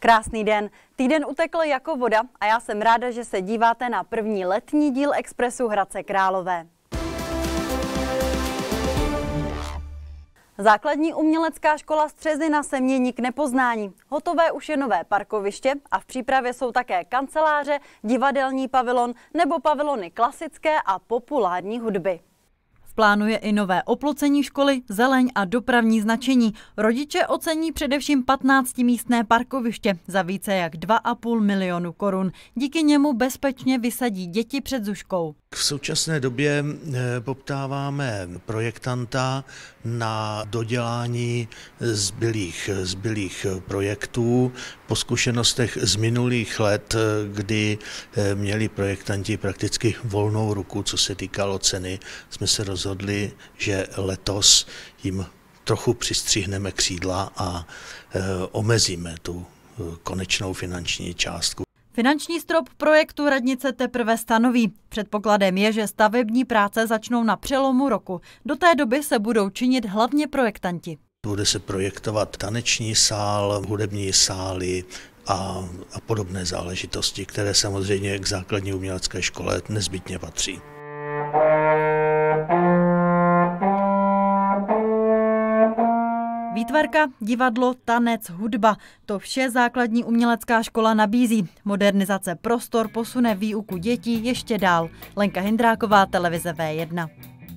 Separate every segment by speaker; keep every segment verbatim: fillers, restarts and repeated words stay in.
Speaker 1: Krásný den. Týden utekl jako voda a já jsem ráda, že se díváte na první letní díl Expressu Hradce Králové. Základní umělecká škola Střezina se mění k nepoznání. Hotové už je nové parkoviště a v přípravě jsou také kanceláře, divadelní pavilon nebo pavilony klasické a populární hudby. Plánuje i nové oplocení školy, zeleň a dopravní značení. Rodiče ocení především patnáctimístné parkoviště za více jak dva a půl milionu korun. Díky němu bezpečně vysadí děti před zuškou.
Speaker 2: V současné době poptáváme projektanta na dodělání zbylých, zbylých projektů. Po zkušenostech z minulých let, kdy měli projektanti prakticky volnou ruku, co se týkalo ceny, jsme se rozhodli, že letos jim trochu přistřihneme křídla a omezíme tu konečnou finanční částku.
Speaker 1: Finanční strop projektu radnice teprve stanoví. Předpokladem je, že stavební práce začnou na přelomu roku. Do té doby se budou činit hlavně projektanti.
Speaker 2: Bude se projektovat taneční sál, hudební sály a, a podobné záležitosti, které samozřejmě k základní umělecké škole nezbytně patří.
Speaker 1: Výtvarka, divadlo, tanec, hudba. To vše základní umělecká škola nabízí. Modernizace prostor posune výuku dětí ještě dál. Lenka Hindráková, televize V jedna.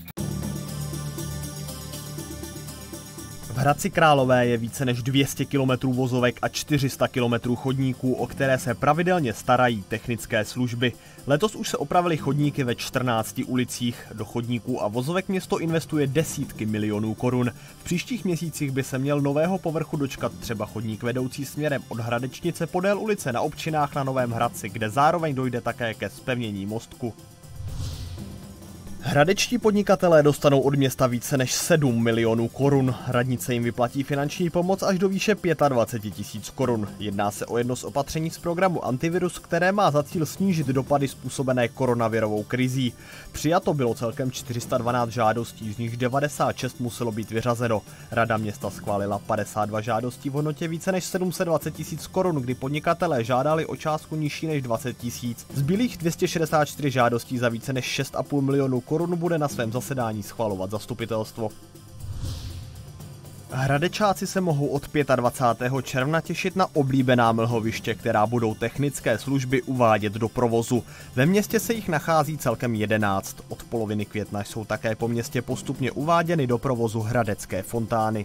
Speaker 3: V Hradci Králové je více než dvě stě kilometrů vozovek a čtyři sta kilometrů chodníků, o které se pravidelně starají technické služby. Letos už se opravily chodníky ve čtrnácti ulicích. Do chodníků a vozovek město investuje desítky milionů korun. V příštích měsících by se měl nového povrchu dočkat třeba chodník vedoucí směrem od Hradečnice podél ulice na Občinách na Novém Hradci, kde zároveň dojde také ke zpevnění mostku. Hradečtí podnikatelé dostanou od města více než sedm milionů korun. Radnice jim vyplatí finanční pomoc až do výše dvacet pět tisíc korun. Jedná se o jedno z opatření z programu Antivirus, které má za cíl snížit dopady způsobené koronavirovou krizí. Přijato bylo celkem čtyři sta dvanáct žádostí, z nich devadesát šest muselo být vyřazeno. Rada města schválila padesát dva žádostí v hodnotě více než sedm set dvacet tisíc korun, kdy podnikatelé žádali o částku nižší než dvacet tisíc. Zbylých dvě stě šedesát čtyři žádostí za více než šest a půl milionu korun bude na svém zasedání schvalovat zastupitelstvo. Hradečáci se mohou od dvacátého pátého června těšit na oblíbená mlhoviště, která budou technické služby uvádět do provozu. Ve městě se jich nachází celkem jedenáct. Od poloviny května jsou také po městě postupně uváděny do provozu hradecké fontány.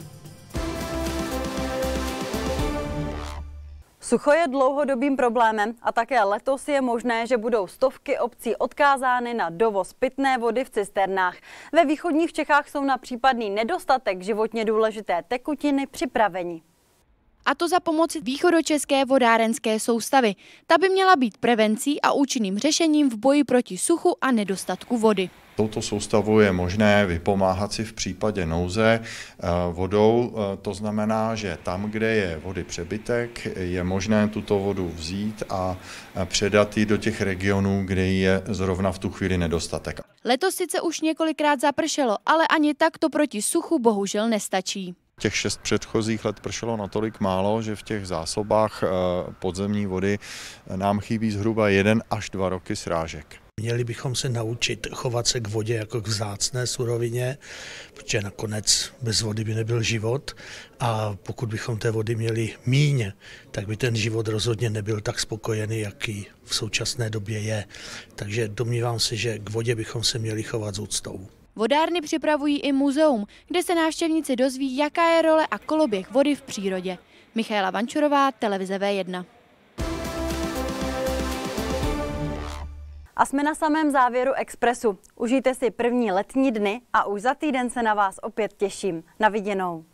Speaker 1: Sucho je dlouhodobým problémem a také letos je možné, že budou stovky obcí odkázány na dovoz pitné vody v cisternách. Ve východních Čechách jsou na případný nedostatek životně důležité tekutiny připraveni.
Speaker 4: A to za pomoci východočeské vodárenské soustavy. Ta by měla být prevencí a účinným řešením v boji proti suchu a nedostatku vody.
Speaker 5: Touto soustavou je možné vypomáhat si v případě nouze vodou. To znamená, že tam, kde je vody přebytek, je možné tuto vodu vzít a předat ji do těch regionů, kde je zrovna v tu chvíli nedostatek.
Speaker 4: Letos sice už několikrát zapršelo, ale ani tak to proti suchu bohužel nestačí.
Speaker 5: Těch šest předchozích let pršelo natolik málo, že v těch zásobách podzemní vody nám chybí zhruba jeden až dva roky srážek.
Speaker 2: Měli bychom se naučit chovat se k vodě jako k vzácné surovině, protože nakonec bez vody by nebyl život a pokud bychom té vody měli míň, tak by ten život rozhodně nebyl tak spokojený, jaký v současné době je. Takže domnívám se, že k vodě bychom se měli chovat s úctou.
Speaker 4: Vodárny připravují i muzeum, kde se návštěvníci dozví, jaká je role a koloběh vody v přírodě. Michaela Vančurová, televize V jedna.
Speaker 1: A jsme na samém závěru Expressu. Užijte si první letní dny a už za týden se na vás opět těším. Na viděnou.